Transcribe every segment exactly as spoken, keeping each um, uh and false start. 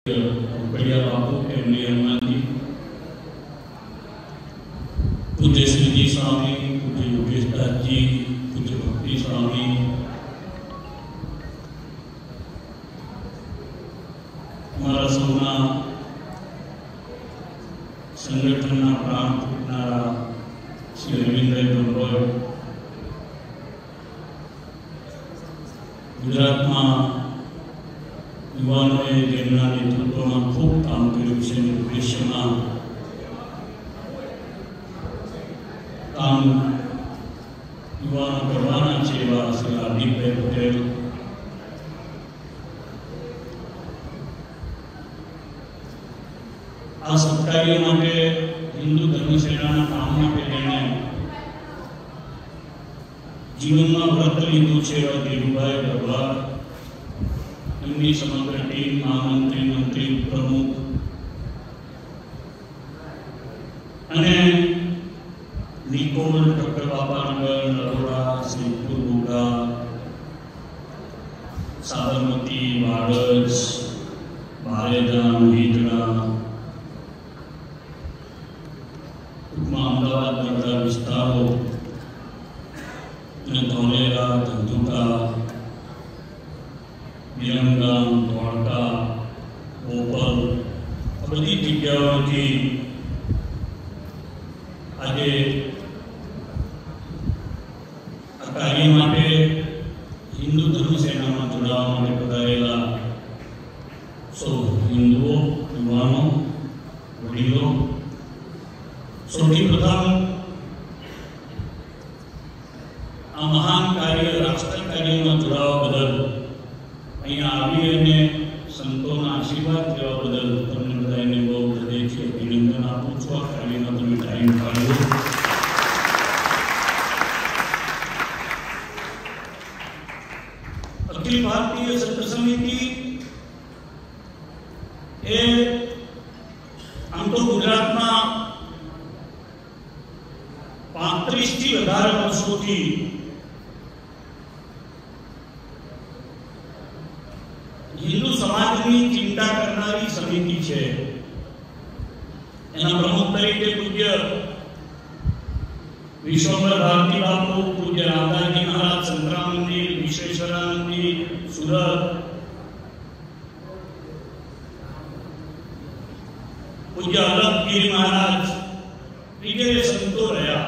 बढ़िया बापू एमडी हनुमान जी, पूज्य श्रीजी स्वामी, पूज्य योगेश दास जी, पूज्य भक्ति स्वामी, हमारा सौना संगठन प्राण फूटनारा श्री रविंद्र डोंगोर, गुजरात में युवाओं जेमना नेतृत्व में खूब काम कर्યું છે ભવિષ્યમાં કામ યુવાનો કરવાના છે એવા શ્રી હાર્દિકભાઈ પટેલ, આ સત્કાર્ય માટે હિન્દુ ધર્મ સેનાના કામ માટે તેમણે જીવનમાં વ્રત લીધું છે એવા ધીરુભાઈ ભરવાડ, એમની સમગ્ર ટીમ, મહામંત્રી, મંત્રી, પ્રમુખ અને નિકોલ, ડોક્ટર બાપાનગર, નરોડા, શ્રીપુર, બોગા, સાબરમતી, વાડજ, બારેધામ, હિજડા, ટૂંકમાં અમદાવાદના બધા વિસ્તારો અને ધોલેરા, ધંધુકા, વિરમગામ, ધોળકા, બોપલ, આ બધી જગ્યાઓથી આજે આ કાર્ય માટે હિન્દુ ધર્મ સેનામાં જોડાવા માટે પધારેલા સૌ હિન્દુઓ, યુવાનો, વડીલો, સૌથી પ્રથમ આ મહાન કાર્ય, રાષ્ટ્ર કાર્યમાં જોડાવા બદલ, અહીંયા આવી અને સંતોના આશીર્વાદ લેવા બદલ તમને બધાને બહુ હૃદયથી અભિનંદન આપું છું. આ કાર્યમાં તમે ટાઈમ કાઢ્યો. અખિલ ભારતીય સંત સમિતિ એ આમ તો ગુજરાતમાં પાંત્રીસ થી વધારે વર્ષોથી हिंदू समाज की चिंता करनारी समिति है. एना प्रमुख तरीके पूज्य विश्वंभर भारती बापू, पूज्य रामदास जी महाराज संतराम मंदिर, विश्वेश्वरानंद जी सूरत, पूज्य अलगगिरी महाराज वगैरह संतो रहा.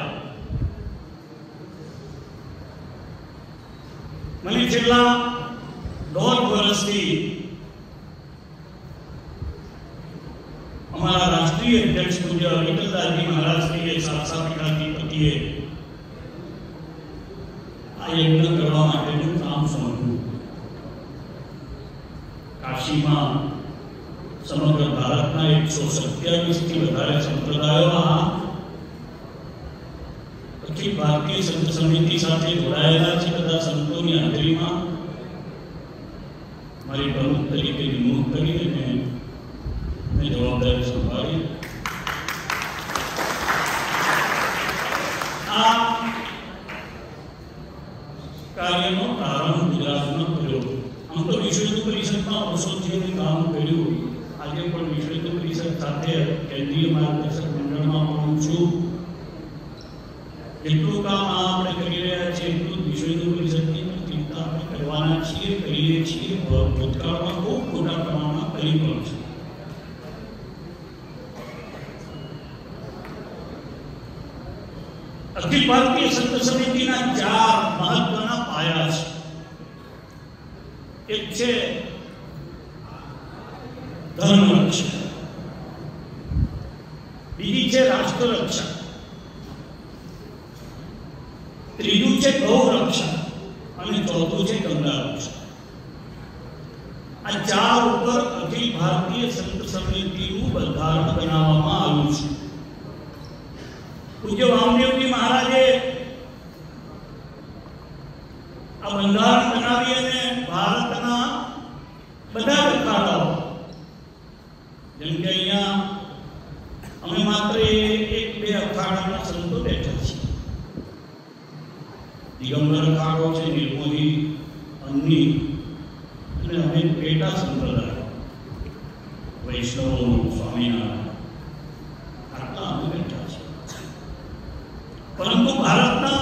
મને છેલ્લા दौड़ वर्षથી हमारा राष्ट्रीय अध्यक्ष पूज्य विठलदास जी महाराज श्री साक्षात्काराधिपतिए आ यज्ञ करवा माटेનું કામ સોંપ્યું. કાશીમાં સમગ્ર ભારતના एक सौ सत्तावीस થી વધારે સંપ્રદાયોમાં અખિલ ભારતીય સંત સમિતિ સાથે જોડાયેલા છે. બધા સંતોની હાજરીમાં મારી પ્રમુખ તરીકે નિમણૂક કરીને મેં મેં જવાબદારી સંભાળી. આ કાર્યનો પ્રારંભ ગુજરાતમાં કર્યો. આમ તો વિશ્વ હિન્દુ પરિષદમાં વર્ષોથી કામ કર્યું. આજે પણ વિશ્વ હિન્દુ પરિષદ સાથે કેન્દ્રીય માર્ગદર્શક મંડળમાં પણ છું. જેટલું કામ આ આપણે કરી રહ્યા છીએ એટલું જ વિશ્વ હિન્દુ પરિષદની ચિંતા આપણે કરવાના છીએ, કરીએ છીએ. ભૂતકાળમાં ખૂબ મોટા પ્રમાણમાં કરી પણ છે. અખિલ ભારતીય સંત સમિતિના ચાર મહત્વના પાયા છે. એક છે ધર્મ રક્ષા, બીજી છે રાષ્ટ્ર રક્ષા, ત્રીજું છે ગૌ રક્ષા અને ચોથું છે ગંગા રક્ષા. આ ચાર ઉપર અખિલ ભારતીય સંત સમિતિનું બંધારણ બનાવવામાં આવ્યું છે. પૂજ્ય વામદેવજી મહારાજે આ બંધારણ બનાવી અને ભારતના બધા અખાડાઓ, જેમ કે અહીંયા અમે માત્ર એક બે અખાડાના સંતો બેઠા છીએ. દિગંબર અખાડો છે, નિર્મોહી, અન્ની અને અમે પેટા સંપ્રદાય. વૈષ્ણવો, સ્વામિનારાયણ આટલા અમે બેઠા છે. પરંતુ ભારતના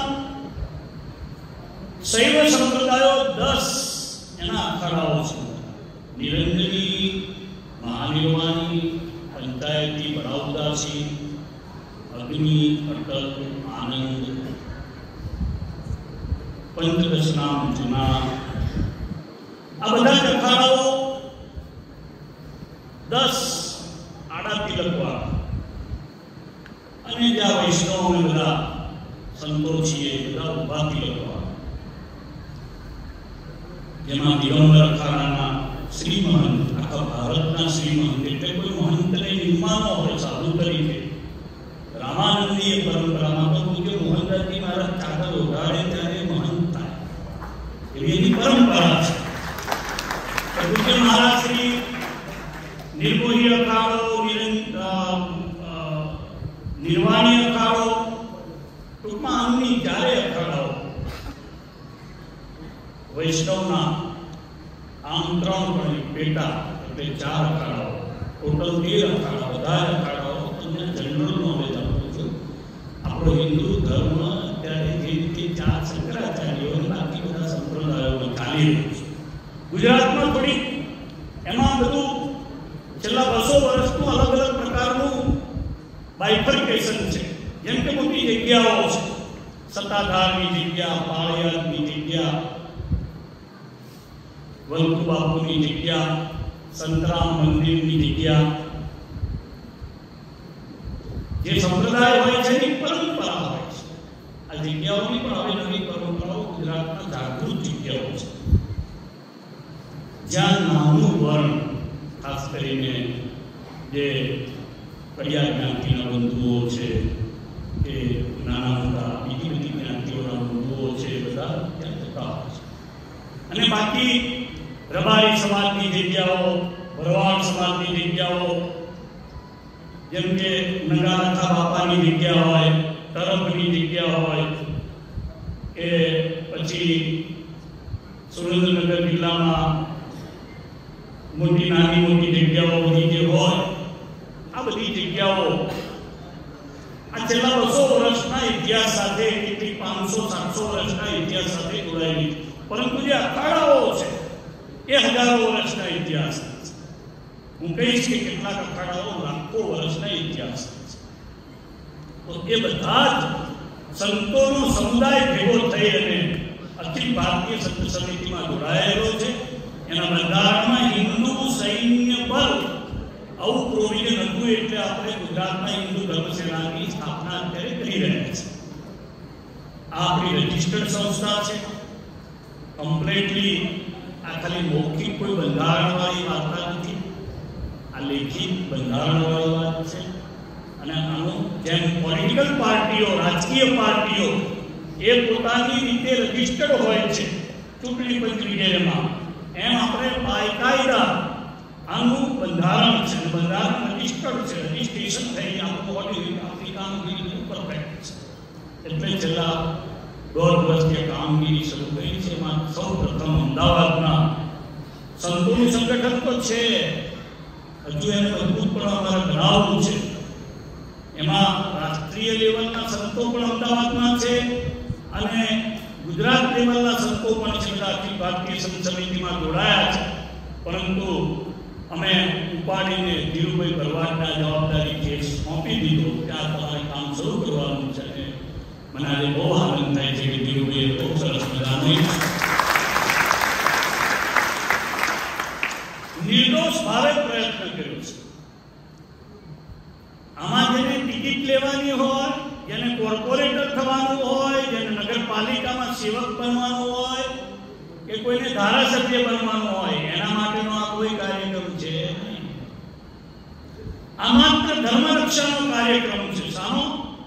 શૈવ સંપ્રદાયો દસ એના અખાડાઓ છે. નિરંજની, મહાનિર્વાણી, પંચાયતી, બડાઉદાસી, અગ્નિ, અટલ, આનંદ, પંચદશનામ જૂના, આ બધા જ અખાડાઓ દસ આડા તિલકવા અને જ્યાં વૈષ્ણવ અને બધા સંતો છીએ બધા ઉભા તિલકવા, જેમાં દિગંબર અખાડાના શ્રી મહંત, આખા ભારતના શ્રી મહંત એટલે કોઈ મહંતને નિર્માણ હોય સાધુ તરીકે. રામાનંદીય પરંપરામાં તો પૂજ્ય મોહનદાસજી મહારાજ ચાદર ઓઢાડે ત્યારે મહંત થાય એવી એની પરંપરા છે. પૂજ્ય મહારાજ શ્રી નિર્મોહી અખાડો, નિર્વાણી અખાડો, ટૂંકમાં આમની ચારે અખાડાઓ વૈષ્ણવના આમ ત્રણ પણ પેટા એટલે ચાર અખાડાઓ, ટોટલ તેર અખાડા. બધા અખાડાઓ તમને જનરલ નોલેજ આપું છું. આપણો હિન્દુ ધર્મ અત્યારે જે રીતે ચાર શંકરાચાર્યો અને બાકી બધા સંપ્રદાયોમાં ચાલી રહ્યું છે. ગુજરાતમાં થોડી એમાં બધું છેલ્લા બસો વર્ષનું અલગ અલગ પ્રકારનું બાયફર્કેશન છે. જેમ કે મોટી જગ્યાઓ છે, સત્તાધારની જગ્યા, પાળિયાદની જગ્યા, વલ્લભ બાપુની જગ્યા, સંતરામ મંદિરની જગ્યા. જે સંપ્રદાય હોય છે એની પરંપરા હોય છે. આ જગ્યાઓની પણ હવે નવી પરંપરાઓ ગુજરાતમાં જાગૃત જગ્યાઓ છે, જ્યાં નાનું વર્ણ, ખાસ કરીને જે કડિયા જ્ઞાતિના બંધુઓ છે કે નાના મોટા બીજી બધી જ્ઞાતિઓના બંધુઓ છે, બધા ત્યાં જતા હોય છે. અને બાકી રબારી સમાજની જગ્યાઓ, ભરવાડ સમાજની જગ્યાઓ, જેમ કે નગારખા બાપાની જગ્યા હોય, તરફની જગ્યા હોય, કે પછી સુરેન્દ્રનગર જિલ્લામાં મોટી નાની મોટી જગ્યાઓ બધી જે હોય, આ બધી જગ્યાઓ આ છેલ્લા બસો વર્ષના ઇતિહાસ સાથે, કેટલી પાંચસો સાતસો વર્ષના ઇતિહાસ સાથે જોડાયેલી. પરંતુ જે અખાડાઓ છે એ હજારો વર્ષના ઇતિહાસ છે. હું કહીશ કે કેટલાક અખાડાઓ લાખો વર્ષના ઇતિહાસ છે. તો એ બધા જ સંતોનો સમુદાય ભેગો થઈ અને અખિલ ભારતીય સંત સમિતિમાં જોડાયેલો છે. એના બંધારણમાં હિન્દુ સૈન્ય બળ આવું પ્રોવિઝન હતું, એટલે આપણે ગુજરાતમાં હિન્દુ ધર્મ સેનાની સ્થાપના અત્યારે કરી રહ્યા છીએ. આ આપણી રજિસ્ટર્ડ સંસ્થા છે. કમ્પ્લીટલી આ ખાલી મૌખિક કોઈ બંધારણવાળી વાર્તા નથી, આ લેખિત બંધારણવાળી વાત છે. અને આનું જેમ પોલિટિકલ પાર્ટીઓ, રાજકીય પાર્ટીઓ એ પોતાની રીતે રજિસ્ટર્ડ હોય છે ચૂંટણી પંચ વગેરેમાં, એમ આપણે બાયકાયદા આનું બંધારણ છે. બંધારણ રજિસ્ટર્ડ છે, રજિસ્ટ્રેશન થઈ આપણું બોડી આફ્રિકાનું બિલકુલ પરફેક્ટ છે. એટલે છેલ્લા દોઢ વર્ષથી કામગીરી શરૂ કરી છે. એમાં સૌ પ્રથમ અમદાવાદના સંતોનું સંગઠન તો છે, હજુ એને મજબૂત પણ અમારે બનાવવું છે. એમાં રાષ્ટ્રીય લેવલના સંતો પણ અમદાવાદમાં છે અને ગુજરાત લેવલના સંતો પણ છે, બધા અખિલ ભારતીય સંત સમિતિમાં જોડાયા છે. પરંતુ અમે ઉપાડીને ધીરુભાઈ ભરવાડના જવાબદારી કેસ સોંપી દીધો કે આ તમારે કામ શરૂ કરવાનું છે. મને આજે બહુ આનંદ થાય છે કે ધીરુભાઈએ બહુ સરસ મજાનું નિર્દોષ ભાવે પ્રયત્ન કર્યો છે. આમાં જેને ટિકિટ લેવાની હોય, જેને કોર્પોરેટર થવાનું હોય, જેને નગરપાલિકામાં સેવક બનવાનું હોય કે કોઈને ધારાસભ્ય બનવાનું હોય, એના માટેનો આ કોઈ કાર્યક્રમ છે નહીં. આ માત્ર ધર્મ રક્ષાનો કાર્યક્રમ છે. શાનો?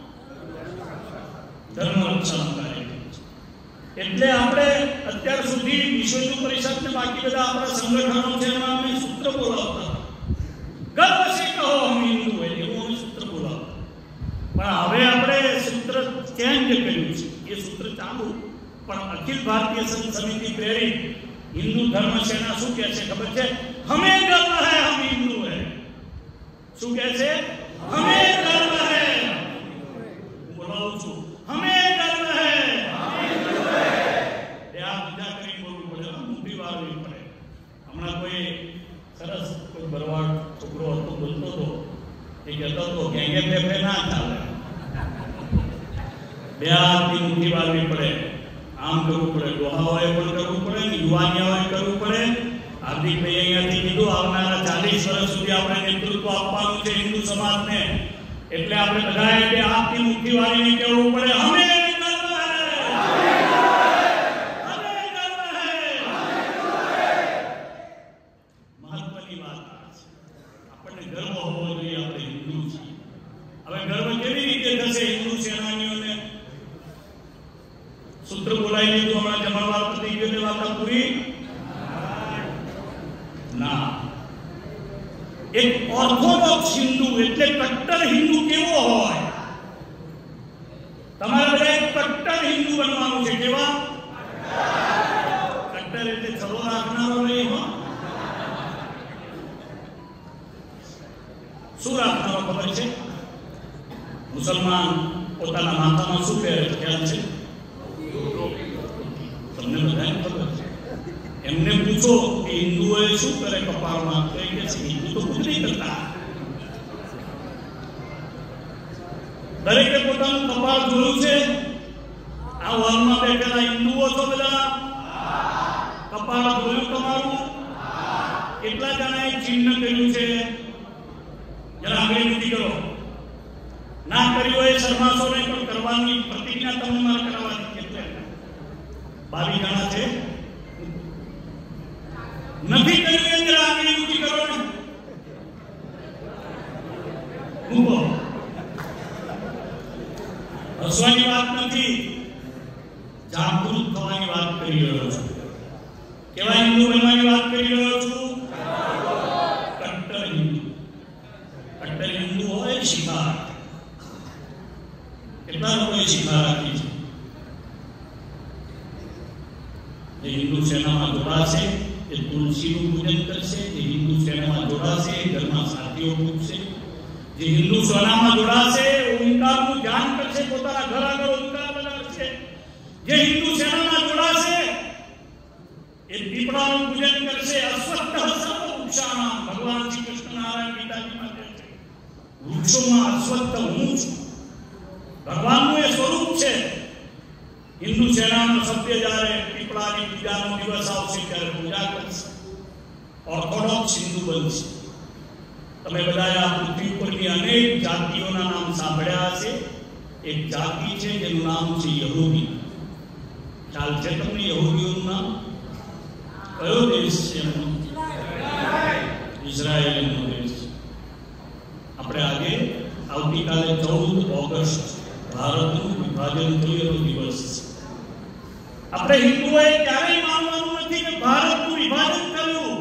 ધર્મ રક્ષાનો કાર્યક્રમ છે. એટલે આપણે અત્યાર સુધી વિશ્વ હિન્દુ પરિષદ ને બાકી બધા આપણા સંગઠનો છે એમાં અમે સૂત્ર બોલાવતા, ગર્વ સે કહો હમ હિન્દુ હૈ, એવું અમે સૂત્ર બોલાવતા. પણ હવે આપણે સૂત્ર ચેન્જ કર્યું છે. એ સૂત્ર ચાલુ, પણ અખિલ ભારતીય સંત સમિતિ પ્રેરિત હિન્દુ ધર્મ સેના શું કહે છે ખબર છે? હમે ગર્વ હૈ હમ હિન્દુ હૈ. શું કહે છે? હમે ગર્વ હે. બોલાવું છું, હમે ગર્વ હે. એ આ બીજા કરી બોલવું પડે, ઊંધી વાળવી પડે. હમણાં કોઈ સરસ કોઈ ભરવાડ છોકરો હતો, બોલતો હતો, એ કહેતો હતો ગેંગે ફેફે ના ચાલે, બે હાથની ઊંધી વાળવી પડે, આમ કરવું પડે, ડોહાઓએ પણ કરવું પડે, યુવાનીઓએ કરવું પડે. હાર્દિકભાઈ અહીંયાથી કીધું આવનારા ચાલીસ વર્ષ સુધી આપણે નેતૃત્વ આપવાનું છે હિન્દુ સમાજને, એટલે આપણે બધાએ બે હાથની મુઠ્ઠી વાળીને કહેવું પડે હમે ગર્વ હે, હમે ગર્વ હે. મહત્વની વાત આ છે, આપણને ગર્વ હોવો જોઈએ, આપણે હિન્દુ છીએ. હવે ગર્વ કેવી રીતે થશે હિન્દુ સેનાનીઓને? સૂત્ર બોલાવી લીધું, હમણાં જમણવાર પતી ગયો, વાત પૂરી ના. એક ઓર્થોડોક્સ હિન્દુ એટલે કટ્ટર હિન્દુ કેવો હોય? તમારે બધા એક કટ્ટર હિન્દુ બનવાનું છે. કેવા? કટ્ટર એટલે છલો રાખનારો નહીં હો. શું રાખનારો ખબર છે? મુસલમાન પોતાના માથામાં શું પહેરે છે ખ્યાલ છે? તમને બધાને ખબર છે. એમને પૂછો કે હિન્દુઓએ શું કરે કપાળમાં, તો એ કે છે હિન્દુ તો ખુદ નહીં કરતા. દરેકે પોતાનું કપાળ જોયું છે? આ હોલમાં બેઠેલા હિન્દુઓ છો બધા? કપાળ જોયું તમારું? કેટલા જણાએ ચિહ્ન કર્યું છે? જરા આંગળી ઊંચી કરો. ના કર્યું હોય શરમાશો નહીં, પણ કરવાની પ્રતિજ્ઞા તમને મારે કરવાની. કેટલે? બાવીસ જણા છે. નથી કર્યું એ જરા આંગળી ઊંચી કરો ને. મૂકો. હસવાની વાત નથી, જાગૃત થવાની વાત કરી રહ્યો છું. કેવા હિન્દુ બનવાની વાત કરી રહ્યો છું? કટ્ટર હિન્દુ. કટ્ટર હિન્દુ હોય શિખા. કેટલા લોકોએ શિખા રાખી છે? જે હિન્દુ સેનામાં જોડાશે એ તુલસીનું પૂજન કરશે, જે હિન્દુ સેનામાં જોડાશે એ ઘરમાં શાંતિઓ પૂજશે, જે હિન્દુ સેનામાં જોડાશે ઓમકારનું ધ્યાન કરશે, પોતાના ઘર આગળ ઓમકાર લગાડશે, જે હિન્દુ સેનામાં જોડાશે એ પીપળાનું પૂજન કરશે. અશ્વત્થ સર્વ વૃક્ષાણામ, ભગવાન શ્રી કૃષ્ણ નારાયણ ગીતાજીમાં કહે છે વૃક્ષોમાં અશ્વત્થ હું છું. ભગવાનનું એ સ્વરૂપ છે. હિન્દુ સેનાનો સભ્ય જ્યારે પીપળાની પૂજાનો દિવસ આવશે ત્યારે પૂજા કરશે, ઓર્થોડોક્સ હિન્દુ બનશે. તમે બધા આ પૃથ્વી ઉપરની અનેક જાતિઓના નામ સાંભળ્યા હશે. એક જાતિ છે જેનું નામ છે યહૂદી. ખ્યાલ છે તમને યહૂદીઓનું નામ? કયો દેશ છે એમનો? ઇઝરાયલ એમનો દેશ છે. આપણે આજે આવતીકાલે ચૌદ ઓગસ્ટ ભારતનું વિભાજન થયેલો દિવસ છે. આપણે હિન્દુઓએ ક્યારેય માનવાનું નથી કે ભારતનું વિભાજન થયું.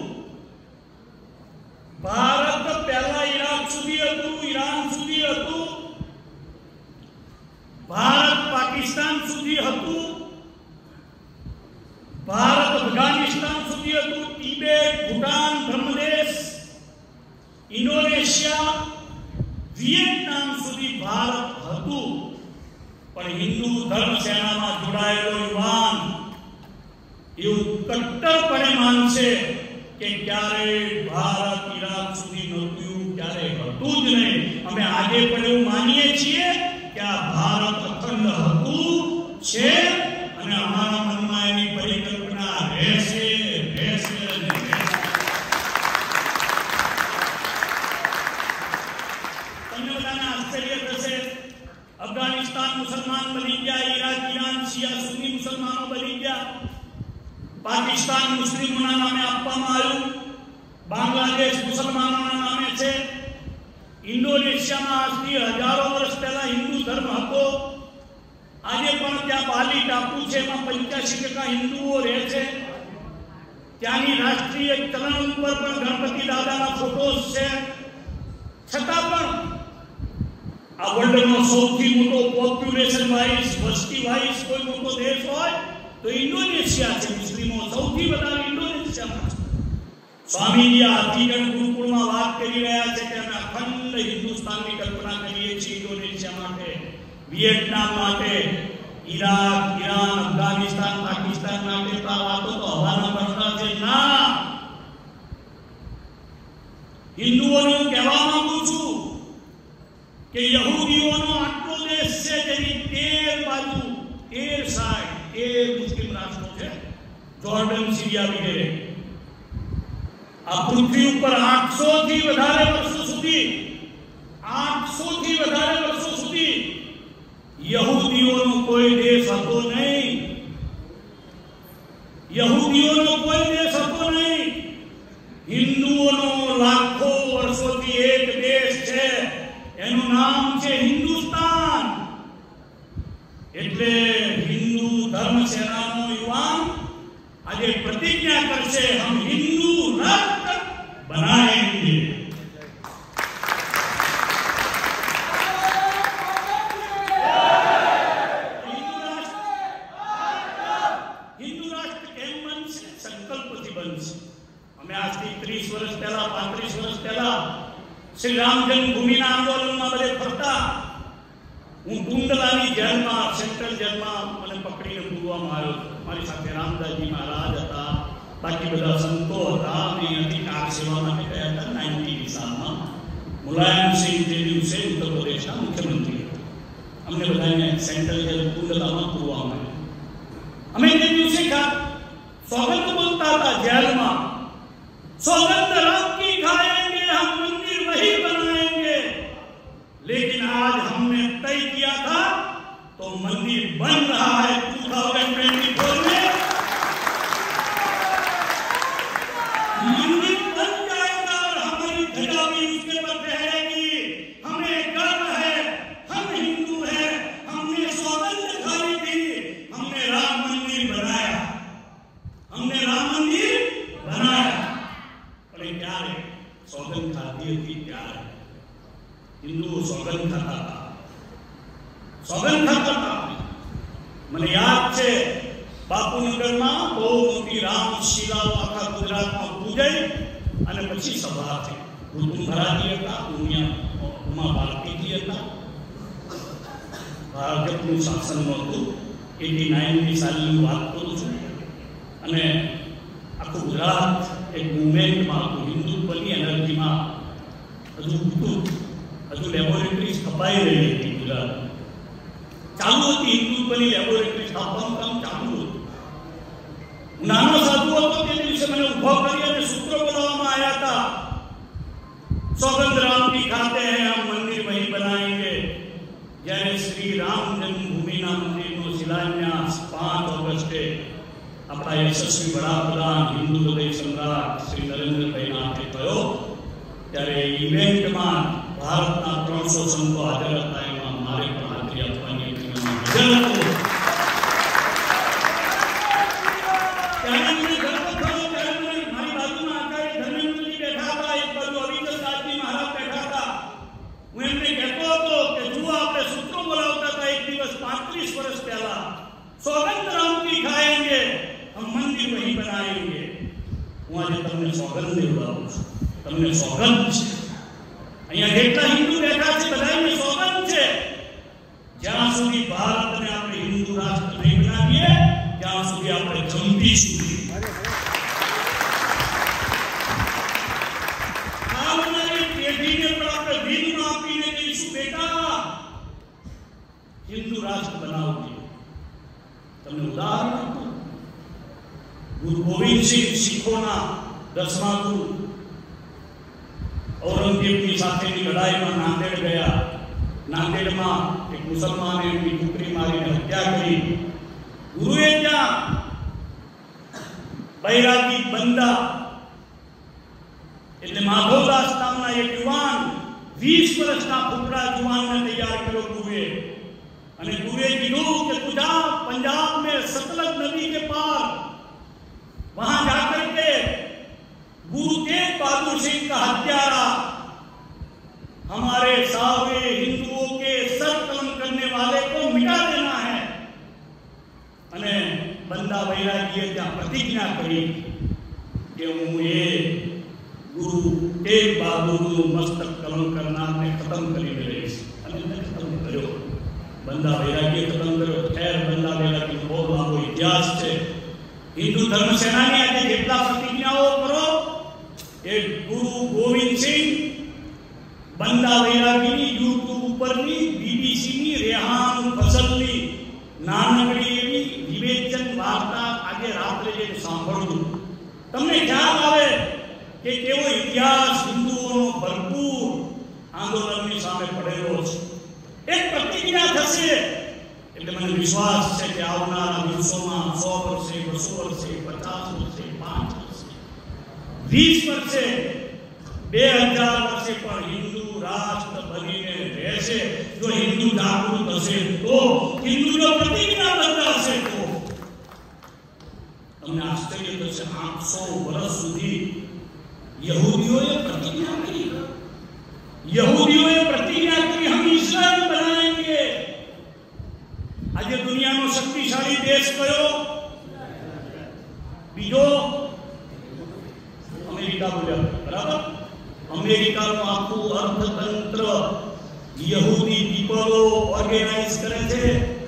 ભારત પહેલા ઈરાક સુધી હતું, ઈરાન સુધી હતું, ભારત પાકિસ્તાન સુધી હતું, ભારત અફઘાનિસ્તાન સુધી હતું, Tibet, Bhutan, Brahmadesh, Indonesia, Vietnam સુધી ભારત હતું. પણ હિન્દુ ધર્મ સેનામાં જોડાયેલો યુવાન એવું કટ્ટરપણે માનશે કે ક્યારે ભારત ઈરાક સુધી નહોતું, ક્યારે હતું જ નહીં. અમે આજે પણ એવું માનીએ છીએ કે આ ભારત અખંડ હતું છે અને અમારા મનમાં એની પરિકલ્પના રહેશે, રહેશે અને રહેશે. તમને બધાને આશ્ચર્ય થશે, અફઘાનિસ્તાન મુસલમાન બની ગયા, ઈરાક, ઈરાન, શિયા, સુન્ની મુસલમાનો બની ગયા, પાકિસ્તાન મુસ્લિમોના નામે આપવામાં આવ્યું, બાંગ્લાદેશ મુસલમાનોના નામે છે, ઇન્ડોનેશિયામાં આજથી હજારો વર્ષ પહેલા હિન્દુ ધર્મ હતો. આજે પણ ત્યાં બાલી ટાપુ છે, એમાં પંચ્યાસી ટકા હિન્દુઓ રહે છે. ત્યાંની રાષ્ટ્રીય ચલણ ઉપર પણ ગણપતિ દાદાના ફોટોસ છે. છતાં પણ આ વર્લ્ડનો સૌથી મોટો પોપ્યુલેશન વાઇઝ, વસ્તી વાઇઝ કોઈ મોટો દેશ હોય તો ઇન્ડોનેશિયા છે. મુસ્લિમો સૌથી વધારે ઇન્ડોનેશિયામાં છે. સ્વામીજી આજીવન ગુરુકુળમાં વાત કરી રહ્યા છે કે અમે અખંડ વિયેટનામ માટે, ઈરાક, ઈરાન, અફઘાનિસ્તાન, પાકિસ્તાન માટે તો આ વાતો તો હવાના પ્રશ્ન છે ના. હિન્દુઓને હું કહેવા માંગુ છું કે યહૂદીઓનો આટલો દેશ છે જેની તેર બાજુ તેર સાઈડ તેર મુસ્લિમ રાષ્ટ્રો છે, જોર્ડન, સિરિયા વગેરે. આ પૃથ્વી ઉપર આઠસો થી વધારે વર્ષો સુધી આઠસો થી વધારે વર્ષો સુધી યહૂદીઓનો કોઈ દેશ હતો નહીં. યહૂદીઓનો કોઈ દેશ હતો નહીં. હિન્દુઓનો લાખો વર્ષોથી એક દેશ છે, એનું નામ છે હિન્દુસ્તાન. એટલે હિન્દુ ધર્મ સેનાનો યુવાન આજે પ્રતિજ્ઞા કરશે, હમ હિન્દુ રાષ્ટ્ર બનાएंगे. હિન્દુ રાષ્ટ્ર કેમ બનશે? સંકલ્પથી બનશે. અમે આજથી ત્રીસ વર્ષ પહેલા, પાંત્રીસ વર્ષ પહેલા શ્રી રામ જન્મભૂમિના આંદોલનમાં બધે ફરતા. હું ટુંડલાની જેલમાં, સેન્ટ્રલ જેલમાં મને પકડીને પૂરવામાં આવ્યો. મારી સાથે રામદાસજી મહારાજ હતા, બાકી બધા સંતો હતા. અમે અહીંયાથી કાર સેવા માટે ગયા હતા. નાઇન્ટી સાલમાં મુલાયમસિંહ જે દિવસે ઉત્તર પ્રદેશના મુખ્યમંત્રી હતા. અમને બધાને સેન્ટ્રલ જેલ ટુંડલામાં પૂરવામાં આવ્યા. અમે તે દિવસે સોગંદ બોલતા હતા જેલમાં, सौगंध राम की खाएंगे, हम मंदिर वही बनाएंगे. लेकिन आज हमने तय किया था तो मंदिर बन रहा है दो हज़ार चौबीस में. मंदिर बन जाएगा और हमारी ध्वजा भी उसके पर फहरेगी. हमें गर्व है, हम हिंदू हैं. हमने सौगंध खाई थी, हमने राम मंदिर बनाया. हमने राम मंदिर बनाया. ત્યારે સોગંદ ખાધી હતી ત્યારે હિન્દુઓ સોગંદ ખાતા હતા, સોગંદ ખાતા હતા. મને યાદ છે બાપુનગરમાં બહુ મોટી રામ શિલાઓ આખા ગુજરાતમાં પૂજાઈ અને પછી સભા થઈ. ઋતુભરાજી હતા, ઉમિયા ઉમા ભારતીજી હતા. ભાજપનું શાસન નહોતું. એટી નાઇનની સાલની વાત કરું છું. અને આખું ગુજરાત એક મુવમેન્ટમાં હતું. હિન્દુત્વની એનર્જીમાં હજુ હતું, હજુ લેબોરેટરી સ્થપાઈ રહી હતી. ગુજરાત ચાલુ હતી, હિન્દુત્વની લેબોરેટરી સ્થાપવાનું કામ ચાલુ હતું. નાનો સાધુ હતો તે દિવસે મને ઉભો કરી અને સૂત્રો બોલાવવામાં આવ્યા હતા. सौगंध राम की खाते हैं, हम मंदिर वही बनाएंगे. જ્યારે શ્રી રામ જન્મભૂમિના મંદિરનો શિલાન્યાસ પાંચ ઓગસ્ટે આપણા યશસ્વી વડાપ્રધાન, હિન્દુ હૃદય સમ્રાટ શ્રી નરેન્દ્રભાઈના હાથે થયો, ત્યારે ઇવેન્ટમાં ભારતના ત્રણસો સંતો હાજર હતા. એમાં મારે પણ હાજરી આપવાની હતી. હાજર હતો ત્યારે મને ગર્વ થયો. ત્યારે મને મારી બાજુમાં આચાર્ય ધર્મેન્દ્રજી બેઠા હતા, એક બાજુ અવિચલદાસજી મહારાજ બેઠા હતા. હું એમને કહેતો હતો કે જુઓ, આપણે સૂત્રો બોલાવતા હતા એક દિવસ પાંત્રીસ વર્ષ પહેલા, सौगंध राम की खाएंगे, हम मंदिर वही बनाएंगे. હું આજે તમને સોગંદ દેવડાવું છું. તમને સોગંદ છે. અહીંયા જેટલા હિન્દુ બેઠા છે બધાને સોગંદ છે. જ્યાં સુધી ભારતને આપણે હિન્દુ રાષ્ટ્ર નહીં બનાવીએ ત્યાં સુધી આપણે જંપીશું. આવનારી પેઢીને પણ આપણે ભીમ આપીને કહીશું, બેટા હિન્દુ રાષ્ટ્ર બનાવજો. તમને ઉદાહરણ આપું. ગુરુ ગોવિંદ સિંહ શીખોના દસમા ગુરુ ઔરંગઝેબની સાથેની લડાઈમાં નાંદેડ ગયા. નાંદેડમાં એક મુસલમાને એમની ટુકડી મારીને હત્યા કરી. ગુરુએ ત્યાં બૈરાગી બંદા એટલે માધવદાસ નામના એક યુવાન, વીસ વર્ષના ફૂટડા યુવાનને તૈયાર કર્યો ગુરુએ. અને गुरुए कहा कि तू जा पंजाब में सतलज नदी के पार, वहां जाकर के गुरु तेग बहादुर सिंह का हत्यारा, हमारे सारे हिंदुओं के सर कलम करने वाले को मिटा देना है. અને બંદા વૈરાગીએ ત્યાં પ્રતિજ્ઞા કરી કે હું એ ગુરુ તેગ બહાદુરનું મસ્તક કલમ કરનારને ખતમ કરી દઈશ. અને ખતમ કર્યો. બંદા વૈરાગ્ય ખતમ કર્યો, ખેર બંદા વૈરાગ્ય બહુ લાંબો ઇતિહાસ છે. હિન્દુ ધર્મ સેનાની આજે જેટલા પ્રતિજ્ઞાઓ કરો એ ગુરુ ગોવિંદસિંહ બંદા વૈરાગીની યુટ્યુબ ઉપરની બીબીસીની રેહાન ફસલની નાનકડી એવી વિવેચન વાર્તા આજે રાત્રે જે સાંભળવું તમને ખ્યાલ આવે કે કેવો ઇતિહાસ હિન્દુઓનો ભરપૂર આંદોલનની સામે પડેલો છે. એક પ્રતિજ્ઞા થશે એટલે મને વિશ્વાસ છે કે આવનારા દિવસોમાં સો વર્ષે, બસો વર્ષે, પચાસ વર્ષે, પાંચ વર્ષે, વીસ વર્ષે, બે હજાર વર્ષે પણ હિન્દુ રાષ્ટ્ર બનીને રહેશે. જો હિન્દુ જાગૃત હશે તો, હિન્દુ જો પ્રતિજ્ઞા બંધાશે તો. તમને આશ્ચર્ય થશે, આઠસો વર્ષ સુધી યહૂદીઓએ પ્રતિજ્ઞા કરી. યહૂદીઓએ પ્રતિજ્ઞા કરી હમ ઇસ્રાએલ બનાएंगे. આજે દુનિયાનો શક્તિશાળી દેશ કયો? બીજો અમેરિકા બોલ્યા, બરાબર? અમેરિકાનું આખું અર્થતંત્ર યહૂદી પીપલો ઓર્ગેનાઇઝ કરે છે.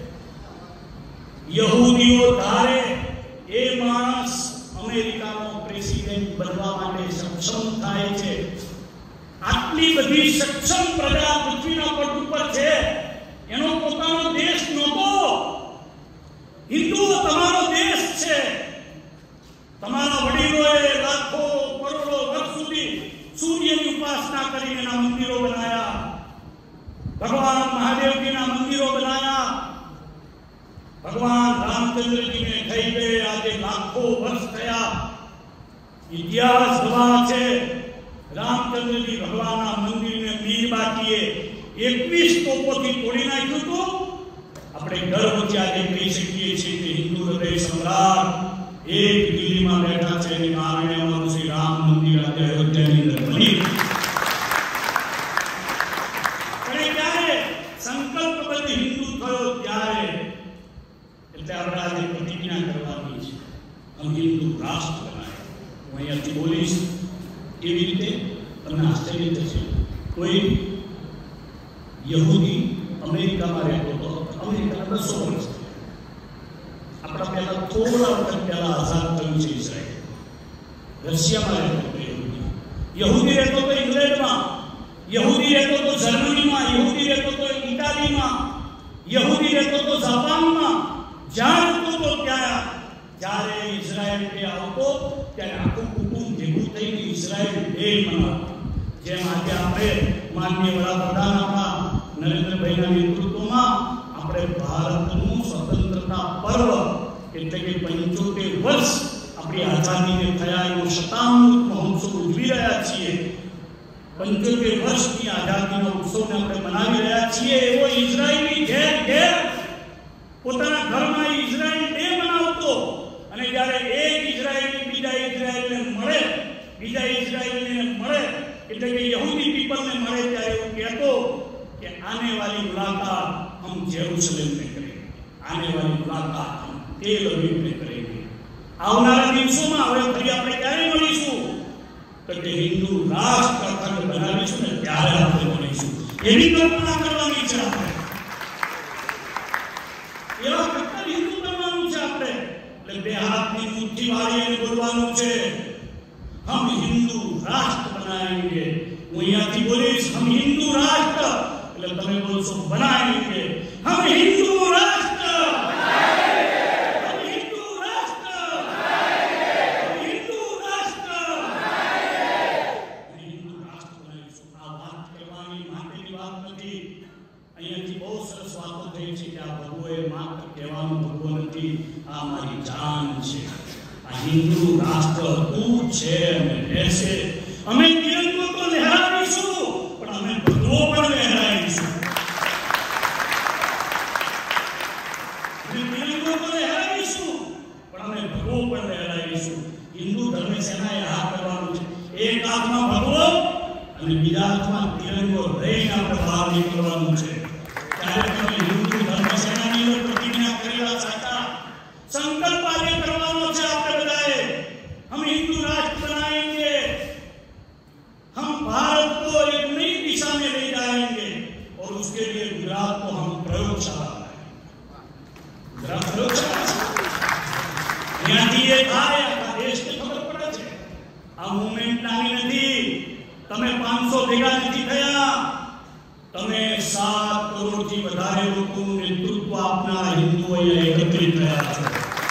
યહૂદીઓ ધારે એ માણસ અમેરિકાનો પ્રેસિડેન્ટ બનવા માટે સક્ષમ થાય છે. આટલી બધી સક્ષમ પ્રજા પૃથ્વીના પટ ઉપર છે, એનો પોતાનો દેશ નહોતો. હિન્દુઓ તમારો દેશ છે. તમારા વડીલોએ લાખો કરોડો વર્ષ સુધી સૂર્યની ઉપાસના કરીને એના મંદિરો બનાયા, ભગવાન મહાદેવજીના મંદિરો બનાયા. ભગવાન રામચંદ્રજીને થઈ ગયે આજે લાખો વર્ષ થયા. ઇતિહાસ ગવાહ છે રામચંદ્રજી ભગવાનના મંદિરને મીર બાકીએ એકવીસ તોપોથી તોડી નાખ્યું હતું. આપણે ગર્વથી આજે કહી શકીએ છીએ કે હિન્દુ હૃદય સમ્રાટ એક દિલ્હીમાં બેઠા છે અને કારણે અમારું શ્રી રામ મંદિર આજે અયોધ્યાની અંદર બની. અને ત્યારે સંકલ્પબદ્ધ હિન્દુ થયો ત્યારે એટલે આપણે આજે પ્રતિજ્ઞા કરવાની છે, હમ હિન્દુ રાષ્ટ્ર બનાવે. હું અહીંયાથી બોલીશ એવી રીતે તમને આશ્ચર્ય થશે. કોઈ યહૂદી અમેરિકામાં રહેતો હતો, અમેરિકાના બસો વર્ષ. આપણા પહેલા થોડા વખત પહેલા આઝાદ થયું છે ઇઝરાયલ. રશિયામાં રહેતો હતો યહૂદી. યહૂદી રહેતો હતો ઇંગ્લેન્ડમાં, યહૂદી રહેતો હતો જર્મનીમાં, યહૂદી રહેતો હતો ઇટાલીમાં, યહૂદી રહેતો હતો જાપાનમાં. જ્યાં રહેતો હતો ત્યાં જ્યારે ઇઝરાયલ ડે આવતો ત્યારે આખું કુટુંબ ભેગું થઈને ઇઝરાયલ ડે મનાવતો. જેમ આજે આપણે માનનીય વડાપ્રધાન આપણા નરેન્દ્રભાઈના નેતૃત્વમાં આપણે ભારતનું સ્વતંત્રતા પર્વ એટલે કે પંચોતેર વર્ષ આપણી આઝાદીને થયા એનો શતામૃત મહોત્સવ ઉજવી રહ્યા છીએ. પંચોતેર વર્ષની આઝાદીનો ઉત્સવને આપણે મનાવી રહ્યા છીએ. એવો ઇઝરાયલી ઘેર ઘેર પોતાના ઘરમાં ઇઝરાયલ ડે મનાવતો. અને જ્યારે એક ઇઝરાયલી બીજા ઇઝરાયલને મળે, બીજા ઇઝરાયલને મળે એટલે કે યહૂદી પીપલને મળે ત્યારે એવું કહેતો કે આને વાલી મુલાકાત હમ જેરુસલેમ में करेंगे, आने वाली मुलाकात हम तेल अवीव में करेंगे. આવનારા દિવસોમાં હવે ફરી આપણે ક્યારે મળીશું? તો કે હિન્દુ રાષ્ટ્ર અખંડ બનાવીશું ને ત્યારે આપણે મળીશું. એવી કલ્પના કરવાની છે આપણે. એવા કટ્ટર હિન્દુ બનવાનું છે આપણે. એટલે બે હાથની મુઠ્ઠી વાળીને બોલવાનું છે હમ હિન્દુ રાષ્ટ્ર બનાएंगे. હું અહીંયાથી બોલીશ હમ હિન્દુ રાષ્ટ્ર એટલે તમે બોલશો બનાएंगे. हम हिंदू राष्ट्र बनाएंगे, हम हिंदू राष्ट्र बनाएंगे, हम हिंदू राष्ट्र बनाएंगे, हम हिंदू राष्ट्र बनाएंगे. આ વાત કહેવાની માટેની વાત નથી. અહીંયાથી બહુ સરસ વાતો થઈ છે કે આ ભગવોએ માત્ર કહેવાનું ભગવો નથી, આ મારી જાન છે. આ હિન્દુ રાષ્ટ્ર તું છે અને રહેશે. અમે તિરંગો તો લહેરાવીશું પણ અમે ભગવો પણ લહેરાવીશું. હિન્દુ ધર્મ સેનાએ આ કરવાનું છે. એક હાથમાં ભગવો અને બીજા હાથમાં તિરંગો લઈને આપણે બહાર નીકળવાનું છે. ત્યારે તમે હિન્દુ ધર્મ સેનાની અંદર પ્રતિજ્ઞા કરેલા સાચા સંકલ્પ આજે કરવાનો છે આપણે બધાએ. हम हिंदू राष्ट्र बनाएंगे, हम भारत को एक नई दिशा में ले जाएंगे और उसके लिए गुजरात को हम प्रयोगशाला જે થાય આ દેશને ખબર પડે છે. આ મુવમેન્ટ નાની નથી. તમે પાંચસો ભેગા નથી થયા. તમે સાત કરોડથી વધારે લોકોનું નેતૃત્વ આપનાર હિન્દુઓ એકત્રિત થયા છો.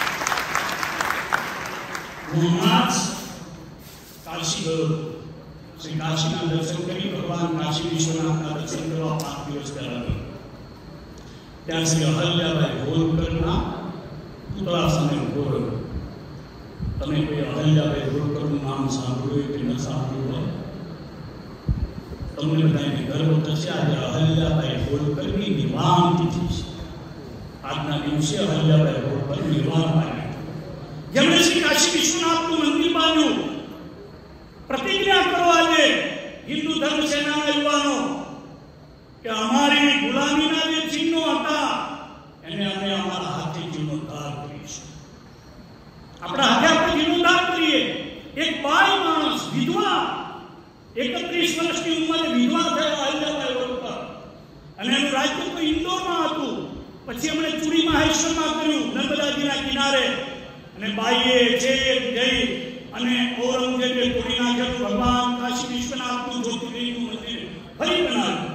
હું કાશી ગયો. શ્રી કાશીના દર્શન કરી ભગવાન કાશી વિશ્વનાથના દર્શન કરવા પાંચ દિવસ ગયા. ત્યાં શ્રી અહલ્યાબાઈ હોલકરના પુતળા સામે ઉભો રહ્યો. તમે કોઈ અહલ્યાબાઈ હોલકરનું નામ સાંભળ્યું કે ન સાંભળ્યું હોય તમને બધાને ગર્વ થશે. આજે અહલ્યાબાઈ હોલકરની નિર્વાણ તિથિ છે. આજના દિવસે અહલ્યાબાઈ હોલકર નિર્વાણ પામ્યા. જેમણે શ્રી કાશી વિશ્વનાથનું મંદિર બાંધ્યું. પ્રતિજ્ઞા કરો આજે હિન્દુ ધર્મ સેનાના યુવાનો કે અમારી ગુલામીના જે ચિહ્નો હતા એને અમે અમારા હાથે જીર્ણોદ્ધાર કરીશું. આપણા હાથે આપણે જીર્ણોદ્ધાર કરીએ. એક બાઈ માણસ વિધવા એકત્રીસ વર્ષની ઉંમરે વિધવા થયા અહલ્યાબાઈ હોલકર અને એનું રાજ્ય તો ઇન્દોરમાં હતું. પછી એમણે ચૂડી મહેશ્વરમાં કર્યું નર્મદાજીના કિનારે અને બાઈએ છે જઈ અને ઔરંગઝેબે તોડી નાખ્યું. ભગવાન કાશી વિશ્વનાથનું જ્યોતિર્લિંગનું મંદિર ફરી બનાવ્યું.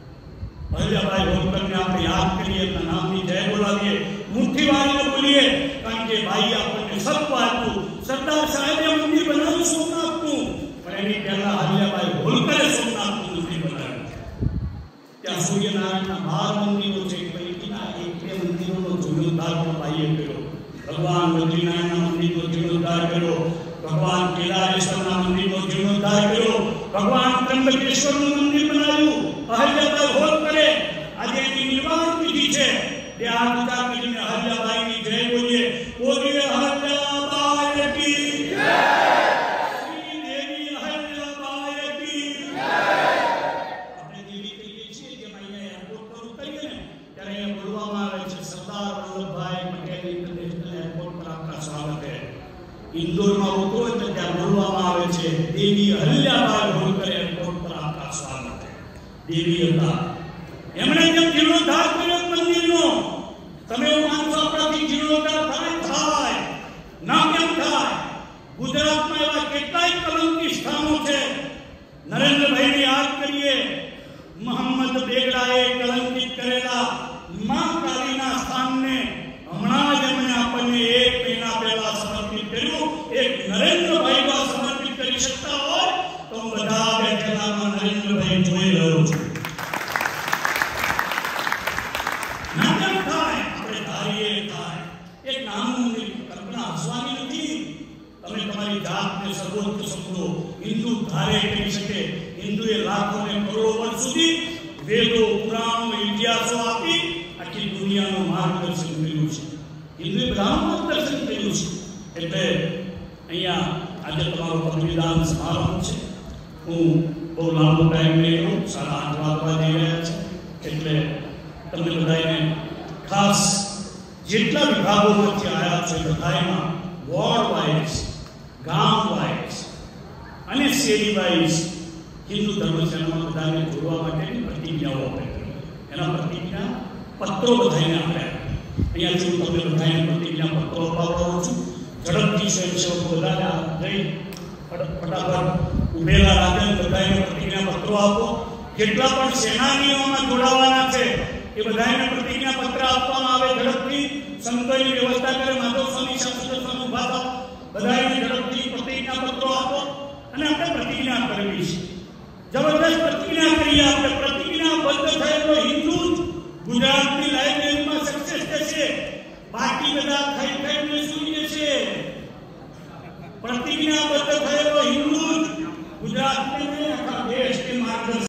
અહલ્યાબાઈ હોલકરને આપણે યાદ કરીએ, એમના નામની જય બોલાવીએ, મુઠ્ઠી વાળીને બોલીએ, કારણ કે ભાઈ આપણને સત્વ આપ્યું. સરદાર સાહેબે મંદિર બનાવ્યું સોમનાથનું, પણ એની પહેલા અહલ્યાબાઈ હોલકરે સોમનાથનું મંદિર બનાવ્યું. ત્યાં સૂર્યનારાયણના બાર મંદિરો છે. પૈકીના એક બે મંદિરોનો જીર્ણોદ્ધાર પણ ભાઈએ કર્યો. ભગવાન બદ્રીનારાયણના મંદિરનો જીર્ણોદ્ધાર કર્યો. ભગવાન કેદારેશ્વરના મંદિરનો જીર્ણોદ્ધાર કર્યો. ભગવાન ત્રંબકેશ્વરનું મંદિર બનાવ્યું અહલ્યાબાઈ હોલકરે. આજે એની નિર્વાણ તિથિ છે. બે હાથ ઊંચા કરીને અહલ્યાબાઈની જય બોલીએ. બોલીએ અહલ્યાબાઈ કી જય. શ્રી દેવી અહલ્યાબાઈ કી જય. આપણે દેવી કહીએ છીએ કે અહીંયા એરપોર્ટ પર ઉતરીએ ને ત્યારે અહીંયા બોલવામાં આવે છે સરદાર વલ્લભભાઈ પટેલ ઇન્ટરનેશનલ એરપોર્ટ પર આપકા સ્વાગત है. इंदौરમાં ઉતરો તો ત્યાં બોલવામાં આવે છે દેવી અહલ્યાબાઈ હોલકર એરપોર્ટ પર આપકા સ્વાગત है. દેવી હતા. એમણે જેમ જીર્ણોદ્ધાર કર્યો મંદિરનો, તમે એવું માનશો આપણાથી જીર્ણોદ્ધાર થાય? થાય ના કેમ થાય? ગુજરાતમાં એવા કેટલાય કલંકી સ્થાનો છે. નરેન્દ્રભાઈને યાદ કરીએ. મોહમ્મદ બેગડાએ કલંકિત કરેલા મા કાલીના સ્થાનને હમણાં જ એમણે આપણને એક મહિના પહેલા સમર્પિત કર્યું. એક નરેન્દ્રભાઈમાં સમર્પિત કરી શકતા હોય તો હું બધા બેઠેલામાં નરેન્દ્રભાઈ જોઈ રહ્યો છું. નાટક થાય આપણે ધારીએ થાય. એક નાનું કલ્પના હસવાની નથી. તમે તમારી જાતને સર્વોચ્ચ સમજો. હિન્દુ ધારે કરી શકે. હિન્દુએ લાખો ને કરોડો વર્ષ સુધી વેદો પુરાણો ઇતિહાસો આપી આખી દુનિયાનું માર્ગદર્શન કર્યું છે. હિન્દુએ બધાનું માર્ગદર્શન કર્યું છે. એટલે અહીંયા આજે તમારો પદવીદાન સમારંભ છે. હું બહુ લાંબો ટાઈમ નહીં લઉં. સાડા આઠ વાગવા જઈ રહ્યા છે. એટલે તમને બધાને ખાસ જેટલા વિભાગોમાંથી આવ્યા છે બધામાં વોર્ડ વાઇઝ, ગામ વાઇઝ અને શેરી વાઇઝ હિન્દુ ધર્મ સેનામાં બધાને જોડવા માટેની પ્રતિજ્ઞાઓ આપી. એના પ્રતિજ્ઞા પત્રો બધાને આપ્યા. અહીંયાથી હું તમને બધાને પ્રતિજ્ઞા પત્રો અપાવડાવું છું. ઝડપથી સ્વયંસેવકો બધાને જઈ ફટાફટ ઉભેલા રાજન બધાને પ્રતિજ્ઞા પત્રો આપો. જેટલા પણ સેનાનીઓમાં જોડાવાના છે એ બધાને પ્રતિજ્ઞા પત્ર આપવામાં આવે. ઝડપથી સંતોની વ્યવસ્થા કરે. માધવ સ્વામી શાસ્ત્રોત્સવ ઉભા થાવ. બધાને ઝડપથી પ્રતિજ્ઞા પત્રો આપો અને આપણે પ્રતિજ્ઞા કરવી છે. જબરદસ્ત પ્રતિજ્ઞા કરીએ. આપણે પ્રતિજ્ઞાબદ્ધ થયેલો હિન્દુ ગુજરાતની લાઇબ્રેરીમાં સક્સેસ થશે. બાકી બધા થઈ થઈને સૂઈ જશે. પ્રતિજ્ઞાબદ્ધ થયેલો હિન્દુ ગુજરાતની